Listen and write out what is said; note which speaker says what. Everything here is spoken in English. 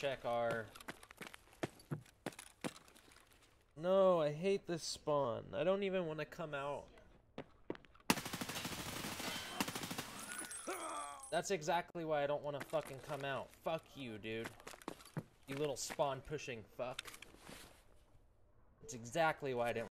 Speaker 1: check our... No, I hate this spawn. I don't even want to come out. That's exactly why I don't want to fucking come out. Fuck you, dude. You little spawn pushing fuck. That's exactly why I didn't